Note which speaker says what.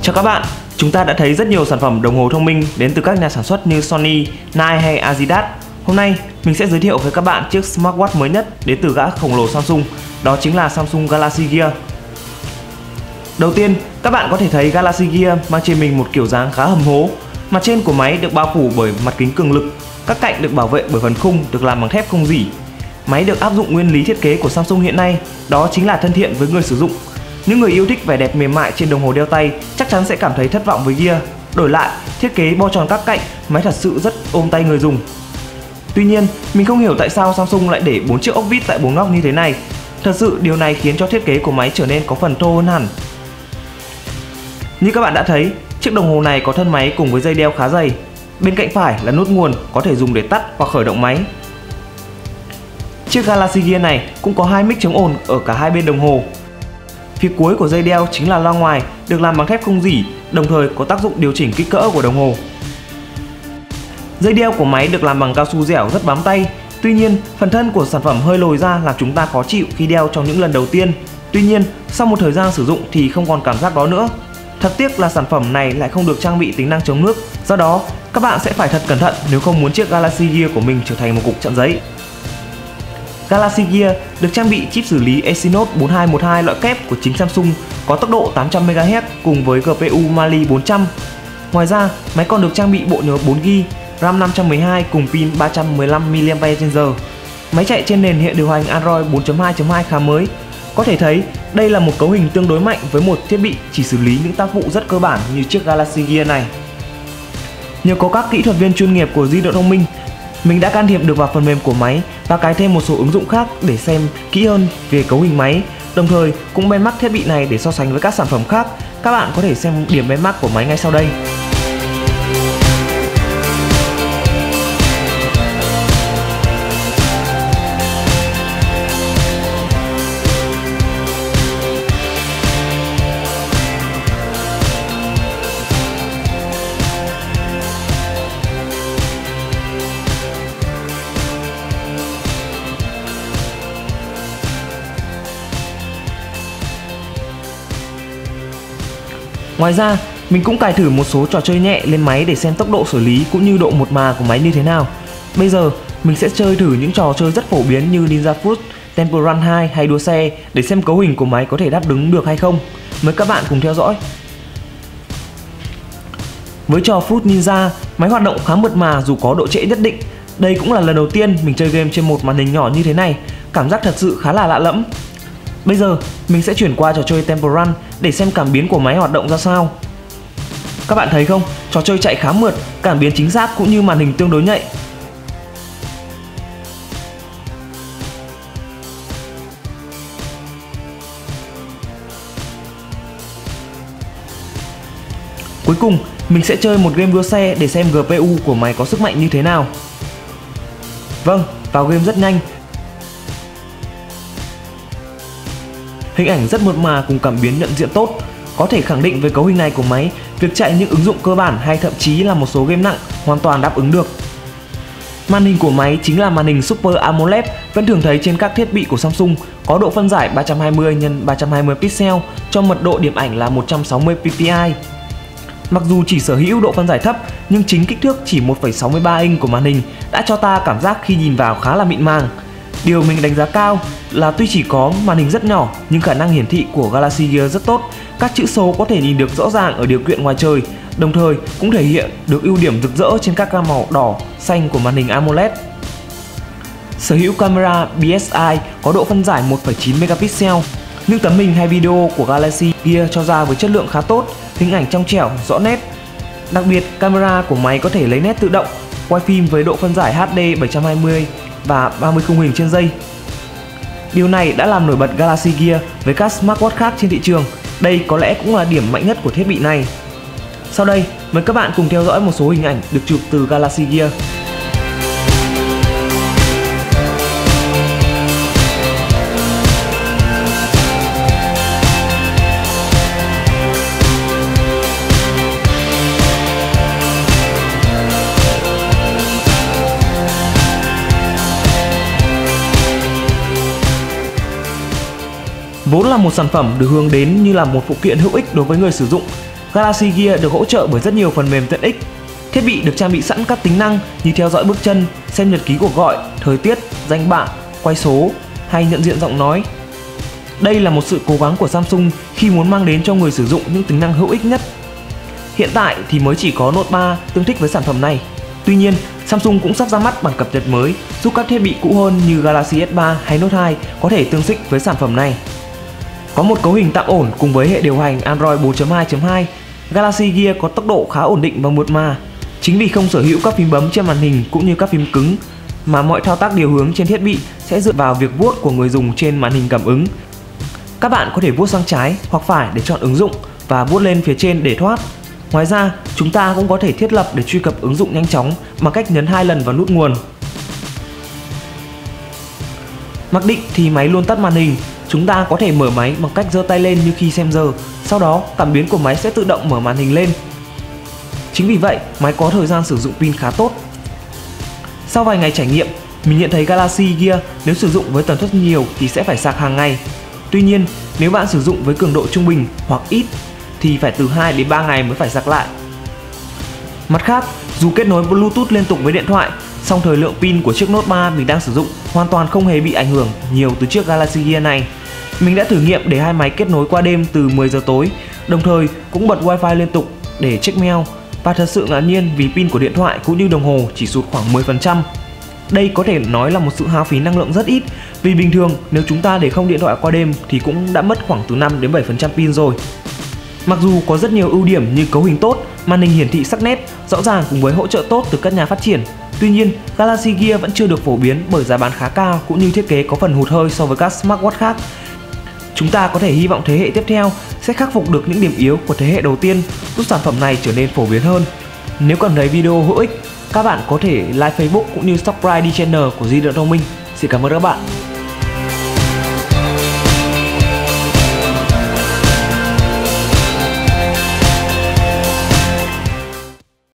Speaker 1: Chào các bạn, chúng ta đã thấy rất nhiều sản phẩm đồng hồ thông minh đến từ các nhà sản xuất như Sony, Nike hay Adidas. Hôm nay, mình sẽ giới thiệu với các bạn chiếc smartwatch mới nhất đến từ gã khổng lồ Samsung, đó chính là Samsung Galaxy Gear. Đầu tiên, các bạn có thể thấy Galaxy Gear mang trên mình một kiểu dáng khá hầm hố. Mặt trên của máy được bao phủ bởi mặt kính cường lực, các cạnh được bảo vệ bởi phần khung được làm bằng thép không rỉ. Máy được áp dụng nguyên lý thiết kế của Samsung hiện nay, đó chính là thân thiện với người sử dụng. Những người yêu thích vẻ đẹp mềm mại trên đồng hồ đeo tay chắc chắn sẽ cảm thấy thất vọng với Gear. Đổi lại, thiết kế bo tròn các cạnh, máy thật sự rất ôm tay người dùng. Tuy nhiên, mình không hiểu tại sao Samsung lại để 4 chiếc ốc vít tại 4 góc như thế này. Thật sự điều này khiến cho thiết kế của máy trở nên có phần thô hơn hẳn. Như các bạn đã thấy, chiếc đồng hồ này có thân máy cùng với dây đeo khá dày. Bên cạnh phải là nút nguồn có thể dùng để tắt hoặc khởi động máy. Chiếc Galaxy Gear này cũng có hai mic chống ồn ở cả hai bên đồng hồ. Phía cuối của dây đeo chính là loa ngoài được làm bằng thép không rỉ, đồng thời có tác dụng điều chỉnh kích cỡ của đồng hồ. Dây đeo của máy được làm bằng cao su dẻo rất bám tay. Tuy nhiên, phần thân của sản phẩm hơi lồi ra làm chúng ta khó chịu khi đeo trong những lần đầu tiên. Tuy nhiên, sau một thời gian sử dụng thì không còn cảm giác đó nữa. Thật tiếc là sản phẩm này lại không được trang bị tính năng chống nước. Do đó, các bạn sẽ phải thật cẩn thận nếu không muốn chiếc Galaxy Gear của mình trở thành một cục chặn giấy. Galaxy Gear được trang bị chip xử lý Exynos 4212 loại kép của chính Samsung, có tốc độ 800 MHz cùng với GPU Mali 400. Ngoài ra, máy còn được trang bị bộ nhớ 4GB, RAM 512 cùng pin 315 mAh. Máy chạy trên nền hệ điều hành Android 4.2.2 khá mới. Có thể thấy, đây là một cấu hình tương đối mạnh với một thiết bị chỉ xử lý những tác vụ rất cơ bản như chiếc Galaxy Gear này. Nhờ có các kỹ thuật viên chuyên nghiệp của di động thông minh, mình đã can thiệp được vào phần mềm của máy và cài thêm một số ứng dụng khác để xem kỹ hơn về cấu hình máy. Đồng thời cũng benchmark thiết bị này để so sánh với các sản phẩm khác. Các bạn có thể xem điểm benchmark của máy ngay sau đây. Ngoài ra, mình cũng cài thử một số trò chơi nhẹ lên máy để xem tốc độ xử lý cũng như độ mượt mà của máy như thế nào. Bây giờ, mình sẽ chơi thử những trò chơi rất phổ biến như Ninja Fruit, Temple Run 2 hay đua xe để xem cấu hình của máy có thể đáp ứng được hay không. Mời các bạn cùng theo dõi. Với trò Fruit Ninja, máy hoạt động khá mượt mà dù có độ trễ nhất định. Đây cũng là lần đầu tiên mình chơi game trên một màn hình nhỏ như thế này, cảm giác thật sự khá là lạ lẫm. Bây giờ, mình sẽ chuyển qua trò chơi Temple Run để xem cảm biến của máy hoạt động ra sao. Các bạn thấy không, trò chơi chạy khá mượt, cảm biến chính xác cũng như màn hình tương đối nhạy. Cuối cùng, mình sẽ chơi một game đua xe để xem GPU của máy có sức mạnh như thế nào. Vâng, vào game rất nhanh. Hình ảnh rất mượt mà cùng cảm biến nhận diện tốt. Có thể khẳng định với cấu hình này của máy, việc chạy những ứng dụng cơ bản hay thậm chí là một số game nặng hoàn toàn đáp ứng được. Màn hình của máy chính là màn hình Super AMOLED vẫn thường thấy trên các thiết bị của Samsung, có độ phân giải 320 x 320 pixel cho mật độ điểm ảnh là 160 ppi. Mặc dù chỉ sở hữu độ phân giải thấp, nhưng chính kích thước chỉ 1,63 inch của màn hình đã cho ta cảm giác khi nhìn vào khá là mịn màng. Điều mình đánh giá cao là tuy chỉ có màn hình rất nhỏ nhưng khả năng hiển thị của Galaxy Gear rất tốt. Các chữ số có thể nhìn được rõ ràng ở điều kiện ngoài trời, đồng thời cũng thể hiện được ưu điểm rực rỡ trên các gam màu đỏ, xanh của màn hình AMOLED. Sở hữu camera BSI có độ phân giải 1,9 megapixel. Những tấm hình hay video của Galaxy Gear cho ra với chất lượng khá tốt, hình ảnh trong trẻo, rõ nét. Đặc biệt, camera của máy có thể lấy nét tự động, quay phim với độ phân giải HD 720 và 30 khung hình trên giây. Điều này đã làm nổi bật Galaxy Gear với các smartwatch khác trên thị trường. Đây có lẽ cũng là điểm mạnh nhất của thiết bị này. Sau đây, mời các bạn cùng theo dõi một số hình ảnh được chụp từ Galaxy Gear. Vốn là một sản phẩm được hướng đến như là một phụ kiện hữu ích đối với người sử dụng, Galaxy Gear được hỗ trợ bởi rất nhiều phần mềm tiện ích. Thiết bị được trang bị sẵn các tính năng như theo dõi bước chân, xem nhật ký cuộc gọi, thời tiết, danh bạ, quay số hay nhận diện giọng nói. Đây là một sự cố gắng của Samsung khi muốn mang đến cho người sử dụng những tính năng hữu ích nhất. Hiện tại thì mới chỉ có Note 3 tương thích với sản phẩm này. Tuy nhiên, Samsung cũng sắp ra mắt bản cập nhật mới giúp các thiết bị cũ hơn như Galaxy S3 hay Note 2 có thể tương xích với sản phẩm này. Có một cấu hình tạm ổn cùng với hệ điều hành Android 4.2.2, Galaxy Gear có tốc độ khá ổn định và mượt mà. Chính vì không sở hữu các phím bấm trên màn hình cũng như các phím cứng, mà mọi thao tác điều hướng trên thiết bị sẽ dựa vào việc vuốt của người dùng trên màn hình cảm ứng. Các bạn có thể vuốt sang trái hoặc phải để chọn ứng dụng và vuốt lên phía trên để thoát. Ngoài ra, chúng ta cũng có thể thiết lập để truy cập ứng dụng nhanh chóng bằng cách nhấn 2 lần vào nút nguồn. Mặc định thì máy luôn tắt màn hình. Chúng ta có thể mở máy bằng cách giơ tay lên như khi xem giờ, sau đó cảm biến của máy sẽ tự động mở màn hình lên. Chính vì vậy, máy có thời gian sử dụng pin khá tốt. Sau vài ngày trải nghiệm, mình nhận thấy Galaxy Gear nếu sử dụng với tần suất nhiều thì sẽ phải sạc hàng ngày. Tuy nhiên, nếu bạn sử dụng với cường độ trung bình hoặc ít thì phải từ 2 đến 3 ngày mới phải sạc lại. Mặt khác, dù kết nối Bluetooth liên tục với điện thoại, song thời lượng pin của chiếc Note 3 mình đang sử dụng hoàn toàn không hề bị ảnh hưởng nhiều từ chiếc Galaxy Gear này. Mình đã thử nghiệm để hai máy kết nối qua đêm từ 10 giờ tối, đồng thời cũng bật Wi-Fi liên tục để check mail, và thật sự ngạc nhiên vì pin của điện thoại cũng như đồng hồ chỉ sụt khoảng 10%. Đây có thể nói là một sự hao phí năng lượng rất ít, vì bình thường nếu chúng ta để không điện thoại qua đêm thì cũng đã mất khoảng từ 5 đến 7% pin rồi. Mặc dù có rất nhiều ưu điểm như cấu hình tốt, màn hình hiển thị sắc nét, rõ ràng cùng với hỗ trợ tốt từ các nhà phát triển, tuy nhiên Galaxy Gear vẫn chưa được phổ biến bởi giá bán khá cao cũng như thiết kế có phần hụt hơi so với các smartwatch khác. Chúng ta có thể hy vọng thế hệ tiếp theo sẽ khắc phục được những điểm yếu của thế hệ đầu tiên, giúp sản phẩm này trở nên phổ biến hơn. Nếu cảm thấy video hữu ích, các bạn có thể like Facebook cũng như subscribe đi channel của Di động Thông Minh. Xin cảm ơn các bạn.